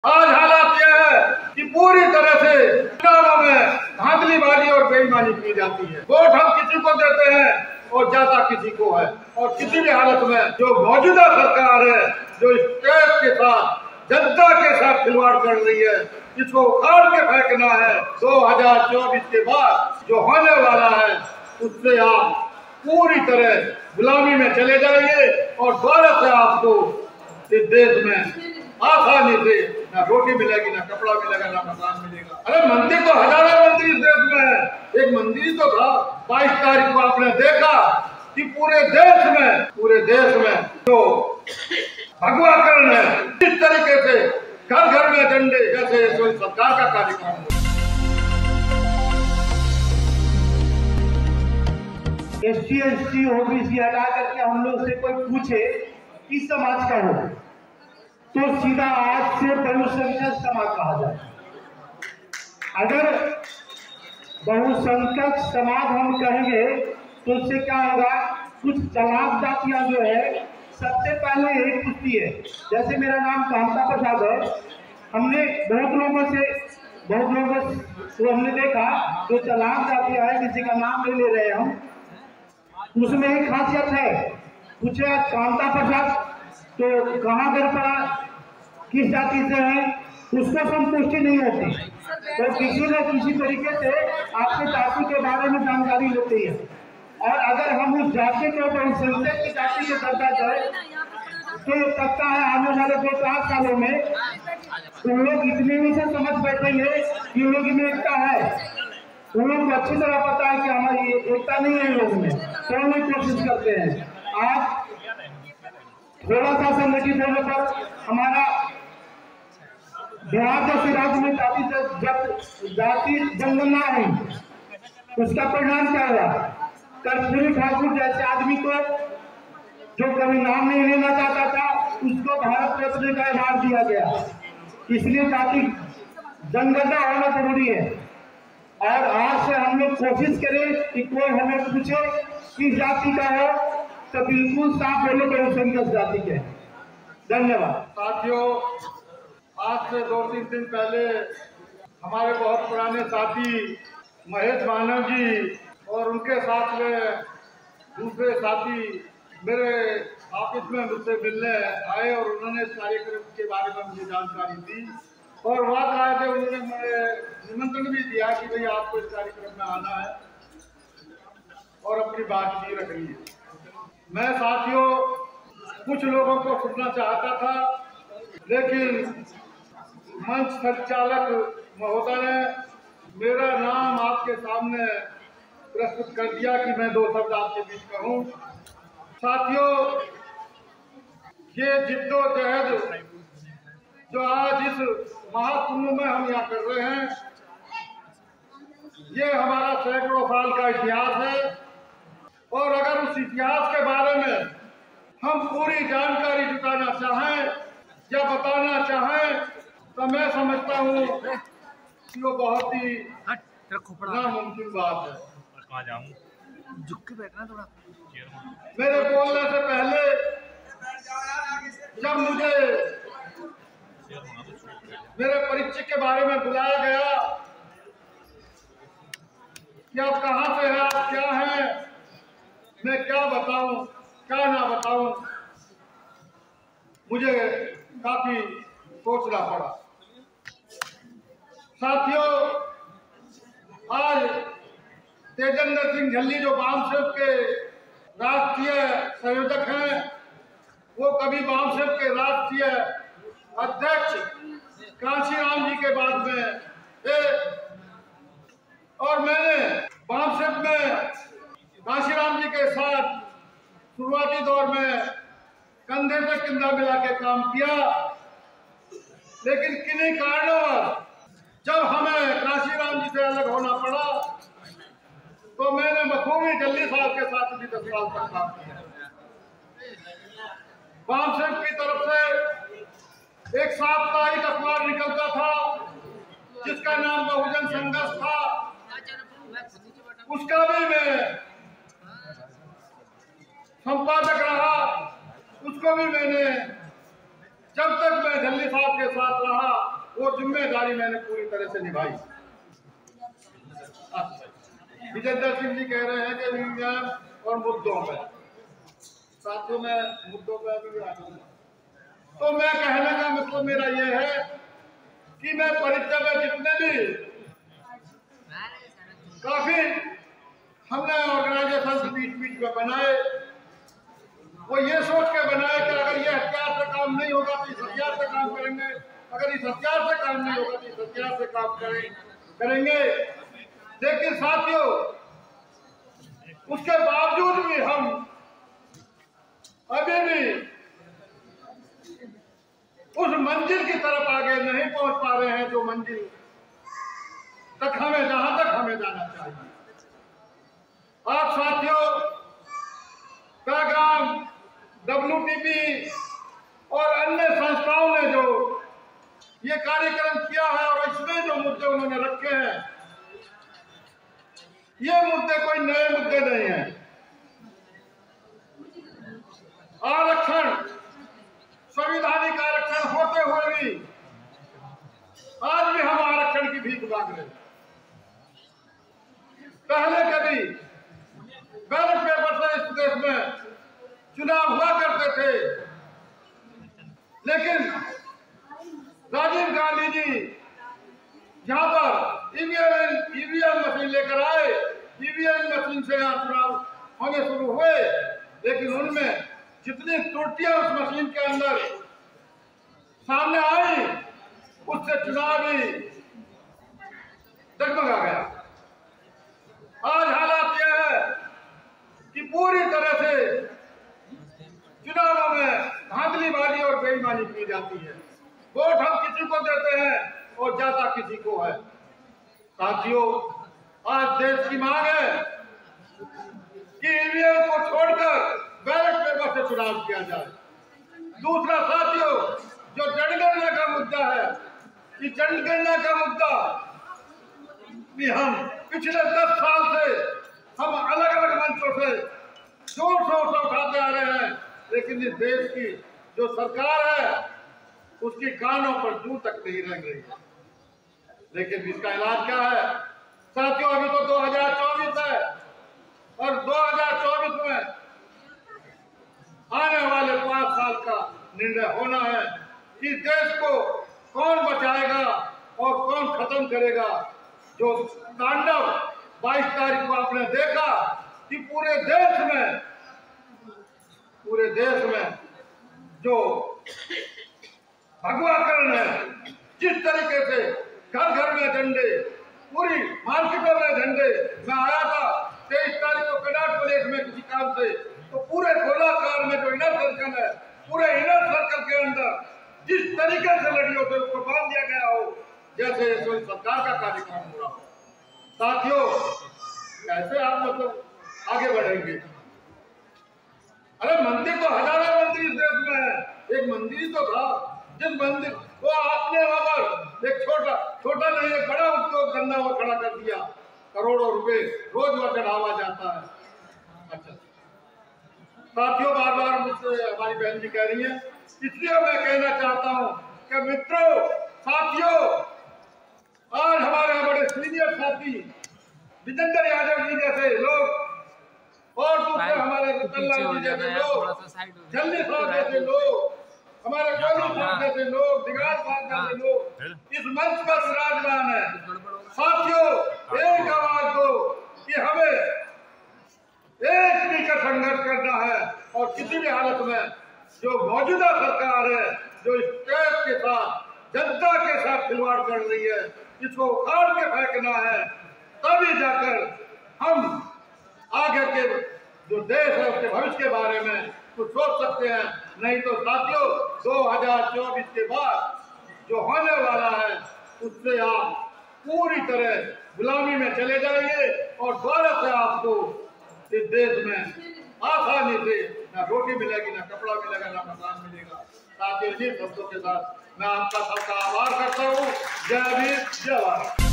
आज हालात यह है कि पूरी तरह से चुनावों में धांधलीबाजी और बेईमानी की जाती है। वोट हम किसी को देते हैं और जाता किसी को है। और किसी भी हालत में जो मौजूदा सरकार है, जो इस देश के साथ, जनता के साथ खिलवाड़ कर रही है, इसको उखाड़ के फेंकना है। 2024 के बाद जो होने वाला है उससे आप पूरी तरह गुलामी में चले जाएंगे और दोबारा से आपको इस देश में आसानी से ना रोटी मिलेगी, ना कपड़ा मिलेगा, ना मकान मिलेगा। अरे मंदिर तो हजारों मंदिर इस देश में है। एक मंदिर तो था 22 तारीख को आपने देखा कि पूरे देश में तो भगवाकरण है। इस तरीके से घर घर में झंडे जैसे सरकार का कार्यक्रम है। SC ST OBC हटा करके हम लोग से कोई पूछे किस समाज का हो तो सीधा आज से बहुसंख्यक समाज कहा जाए। अगर बहुसंख्यक समाज हम कहेंगे तो उससे क्या होगा, कुछ चालाक जातियां जो है सबसे पहले यही पूछती है। जैसे मेरा नाम कांता प्रसाद है, हमने बहुत लोगों को हमने देखा जो चालाक जातियां है, किसी का नाम नहीं ले रहे हम, उसमें एक खासियत है। पूछे कांता प्रसाद तो कहाँ घर पड़ा, किस जाति से है, उसको संतुष्टि नहीं होती तो किसी न किसी तरीके से आपके जाति के बारे में जानकारी लेती है। और अगर हम उस जाति को बहुसंख्यक की जाति के दर्जा जाए तो ये लगता है आने वाले 2-4 सालों में उन लोग इतने ही से समझ बैठेंगे कि लोग में एकता है। उन लोग को अच्छी तरह पता है कि हमारी एकता नहीं है, लोग में तोड़ने की कोशिश करते हैं। आज थोड़ा सा संगठित होने पर हमारा बिहार जैसे राज्य में जाति जनगणना हुई, उसका परिणाम क्या हुआ? कर्पूरी ठाकुर जैसे आदमी को जो कभी नाम नहीं लेना चाहता था उसको भारत रत्न का अवार्ड दिया गया। इसलिए जाति जनगणना होना जरूरी है। और आज से हम लोग कोशिश करें कि कोई हमें पूछे किस जाति का हो तो बिल्कुल साफ बोले बहुसंख्यक जाति के। धन्यवाद। साथियों, आज से 2-3 दिन पहले हमारे बहुत पुराने साथी महेश मानव जी और उनके साथ में दूसरे साथी मेरे ऑफिस में मुझसे मिलने आए और उन्होंने इस कार्यक्रम के बारे में मुझे जानकारी दी और वहाँ आए थे। उन्होंने मुझे निमंत्रण भी दिया कि भाई आपको इस कार्यक्रम में आना है और अपनी बात भी रखनी है। मैं साथियों कुछ लोगों को सुनना चाहता था, लेकिन मंच संचालक महोदय ने मेरा नाम आपके सामने प्रस्तुत कर दिया कि मैं 2 शब्द आपके बीच कहूं। साथियों, ये जिद्दोजहद जो आज इस महाकुंभ में हम यहाँ कर रहे हैं, ये हमारा सैकड़ों साल का इतिहास है। और अगर उस इतिहास के बारे में हम पूरी जानकारी जुटाना चाहें या बताना चाहें तो मैं समझता हूँ कि वो बहुत ही नामुमकिन बात है। मेरे बोलने से पहले जब मुझे मेरे परिचय के बारे में बुलाया गया कि आप कहाँ से हैं, आप क्या हैं, मैं क्या बताऊं क्या ना बताऊं, मुझे काफी सोचना पड़ा। साथियों, आज तेजेंद्र सिंह झल्ली जो वामसेवक के राष्ट्रीय संयोजक हैं, वो कभी वामसेवक के राष्ट्रीय अध्यक्ष कांशीराम जी के बाद में थे और मैंने वामसेवक में कांशीराम जी के साथ शुरुआती दौर में कंधे से कंधा मिला के काम किया। लेकिन किन्हीं कारणों जब हमें कांशीराम जी से अलग होना पड़ा तो मैंने बखूबी झल्ली साहब के साथ भी 10 साल तक काम किया। वामसेवक की तरफ से एक साप्ताहिक अखबार निकलता था जिसका नाम बहुजन संघर्ष था, उसका भी मैं संपादक रहा, उसको भी मैंने जब तक मैं जल्दी साहब के साथ रहा वो जिम्मेदारी मैंने पूरी तरह से निभाई। विजेंद्र सिंह जी कह रहे हैं कि विज्ञान और मुद्दों पर, साथियों में मुद्दों पर अभी आ रहा हूं। तो मैं कहने का मतलब मेरा ये है कि मैं परीक्षा में जितने भी काफी हमने ऑर्गेनाइजेशन बीच बीच में बनाए, वो ये सोच के बनाए कि अगर ये हथियार से काम नहीं होगा तो इस हथियार से काम करेंगे, अगर इस हथियार से काम नहीं होगा तो इस हथियार से काम करेंगे। लेकिन साथियों, उसके बावजूद भी हम अभी भी उस मंजिल की तरफ आगे नहीं पहुंच पा रहे हैं जो मंजिल तक हमें, जहां तक हमें जाना चाहिए। आप साथियों का काम WTP और अन्य संस्थाओं ने जो ये कार्यक्रम किया है और इसमें जो मुद्दे उन्होंने रखे हैं, ये मुद्दे कोई नए मुद्दे नहीं हैं। आरक्षण, संवैधानिक आरक्षण होते हुए भी आज भी हम आरक्षण की भीख मांग रहे हैं। पहले कभी बैलेट पेपर से इस देश में चुनाव हुआ करते थे, लेकिन राजीव गांधी जी जहां पर ईवीएम मशीन लेकर आए, ईवीएम मशीन से यहाँ चुनाव होने शुरू हुए, लेकिन उनमें जितनी त्रुटियां उस मशीन के अंदर सामने आई, उससे चुनाव ही डगमगा गया। आज हालात यह है कि पूरी तरह से चुनावों में धांधलीबाजी और बेईमानी की जाती है। वोट हम किसी को देते हैं और जाता किसी को है। साथियों, आज देश की मांग है कि ईवीएम को छोड़कर बैलेट पेपर से चुनाव किया जाए। दूसरा साथियों, जो जनगणना का मुद्दा है, कि जनगणना का मुद्दा भी हम पिछले 10 साल से हम अलग अलग मंचों से जोर शोर से उठाते आ रहे हैं, लेकिन इस देश की जो सरकार है उसकी कानों पर जू तक नहीं रह रही है। लेकिन इसका इलाज क्या है साथियों? अभी तो 2024 है और 2024 में आने वाले 5 साल का निर्णय होना है कि देश को कौन बचाएगा और कौन खत्म करेगा। जो तांडव 22 तारीख को आपने देखा कि पूरे देश में जो भगवाकरण है, जिस तरीके से घर घर में झंडे, पूरी मार्केटों में झंडे। मैं आया था 23 तारीख को कनाट प्रदेश में किसी काम से, तो पूरे गोलाकार में जो इनर सर्कल है, पूरे इनर सर्कल के अंदर जिस तरीके से लड़ियों से उसको बांध दिया गया हो जैसे सरकार का कार्यक्रम हो रहा हो। साथियों, कैसे आप मतलब आगे बढ़ेंगे? अरे मंदिर तो हजारों मंदिर इस देश में है, एक मंदिर तो था जिस मंदिर वो आपने वहां पर एक छोटा नहीं एक बड़ा उद्योग धंधा वो खड़ा कर दिया, करोड़ों रुपए रोज वह चढ़ावा जाता है। अच्छा साथियों, बार बार मुझसे हमारी बहन जी कह रही है, इसलिए मैं कहना चाहता हूं कि मित्रों, साथियों, आज हमारे बड़े सीनियर साथी विजेंद्र यादव जी जैसे लोग और दूसरे हमारे रतनलाल जी जैसे लोग, जल्दी साहब जैसे लोग, हमारे गोलू साहब जैसे लोग, दिगार साहब जैसे लोग इस मंच पर विराजमान है। साथियों, एक आवाज दो कि हमें एक मिलकर संघर्ष करना है और किसी भी हालत में जो मौजूदा सरकार है, जो इस देश के साथ, जनता के साथ खिलवाड़ कर रही है, इसको उखाड़ के फेंकना है। तभी जाकर हम आगे के जो देश है उसके भविष्य के बारे में कुछ सोच सकते हैं। नहीं तो साथियों, 2024 के बाद जो होने वाला है उससे आप पूरी तरह गुलामी में चले जाएंगे और दोबारा से आपको इस देश में आसानी से ना रोटी मिलेगी, ना कपड़ा मिलेगा, ना मकान मिलेगा। साथियों, इन्हीं शब्दों के साथ मैं आपका सबका आभार करता हूँ। जय वीर, जय भारत।